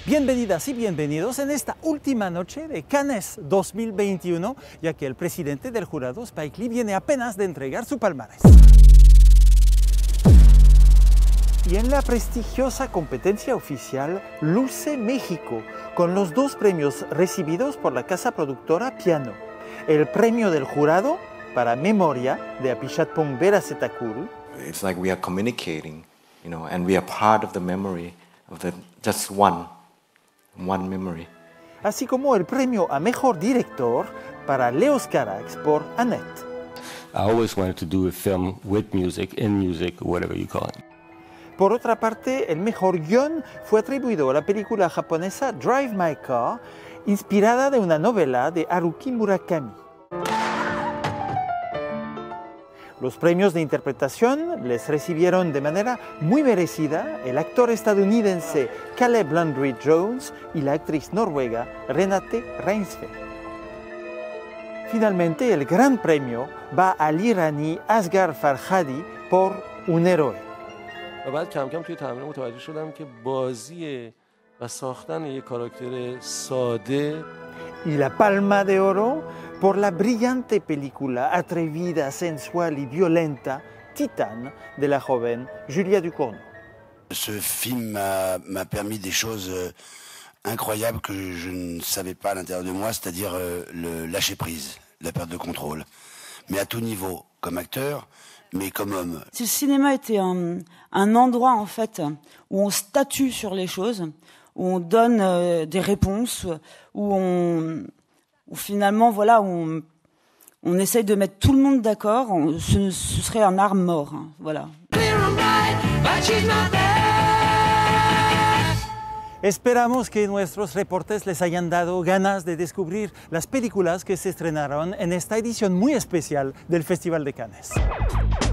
Bienvenidas y bienvenidos en esta última noche de Cannes 2021, ya que el presidente del jurado, Spike Lee, viene apenas de entregar su palmarés. Y en la prestigiosa competencia oficial luce México, con los dos premios recibidos por la casa productora Piano. El premio del jurado para Memoria de Apichatpong Weerasethakul. It's like we are communicating, and we are part of the memory of just one memory. Así como el premio a Mejor Director para Leos Carax por Annette. I always wanted to do a film with music, in music, whatever you call it. Por otra parte, el mejor guión fue atribuido a la película japonesa Drive My Car, inspirada de una novela de Haruki Murakami. Los premios de interpretación les recibieron de manera muy merecida el actor estadounidense Caleb Landry Jones y la actriz noruega Renate Reinsve. Finalmente, el gran premio va al iraní Asghar Farhadi por Un héroe. و بعد کم کم توی تمرین متوجه شدم که بازی و ساختن یک کاراکتر ساده. Y la Palma de Oro por la brillante película atrevida, sensual y violenta Titane de la joven Julia Ducournau. Ce film m'a permis des choses incroyables que je ne savais pas à l'intérieur de moi, c'est-à-dire le lâcher prise, la perte de contrôle. Mais à tout niveau, comme acteur, mais comme homme. Si le cinéma était un endroit en fait où on statue sur les choses, où on donne des réponses, où finalement voilà, on essaye de mettre tout le monde d'accord, ce serait un art mort, hein, voilà. Esperamos que nuestros reportes les hayan dado ganas de descubrir las películas que se estrenaron en esta edición muy especial del Festival de Cannes.